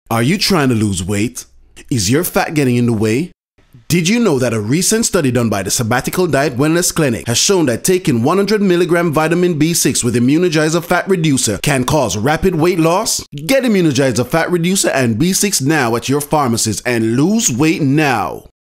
Are you trying to lose weight? Is your fat getting in the way? Did you know that a recent study done by the Sabbatical Diet Wellness Clinic has shown that taking 100 mg vitamin B6 with Immuno-gizer Fat Reducer can cause rapid weight loss? Get Immuno-gizer Fat Reducer and B6 now at your pharmacist and lose weight now.